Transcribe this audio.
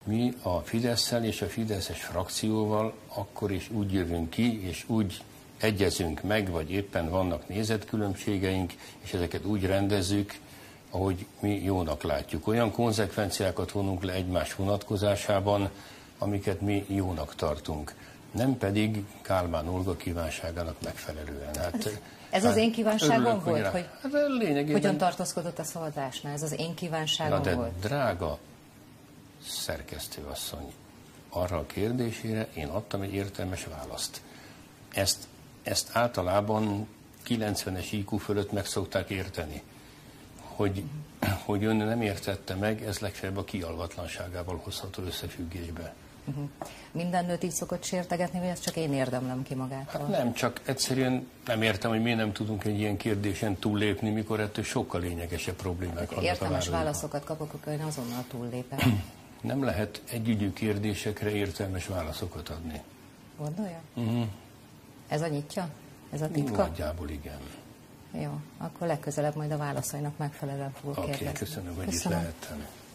mi a Fidesszel és a fideszes frakcióval akkor is úgy jövünk ki, és úgy egyezünk meg, vagy éppen vannak nézetkülönbségeink, és ezeket úgy rendezzük, ahogy mi jónak látjuk. Olyan konzekvenciákat vonunk le egymás vonatkozásában, amiket mi jónak tartunk. Nem pedig Kálmán Olga kívánságának megfelelően. Ez az én kívánságom volt, hogy hogyan tartózkodott a szavazásnál? Ez az én kívánságom volt? Drága szerkesztőasszony, arra a kérdésére én adtam egy értelmes választ. Ezt általában 90-es IQ fölött meg szokták érteni. Hogy ön nem értette meg, ez legfeljebb a kialvatlanságával hozható összefüggésbe. Minden nőt így szokott sértegetni, vagy ezt csak én érdemlem ki magától? Hát nem, csak egyszerűen nem értem, hogy miért nem tudunk egy ilyen kérdésen túllépni, mikor ettől sokkal lényegesebb problémák vannak. Értelmes válaszokat kapok, akkor én azonnal túllépek. Nem lehet együgyű kérdésekre értelmes válaszokat adni. Gondolja? Ez a nyitja? Ez a titka? Nagyjából igen. Jó, akkor legközelebb majd a válaszainak megfelelően fogok kérdezni. Oké, köszönöm, hogy itt lehettem.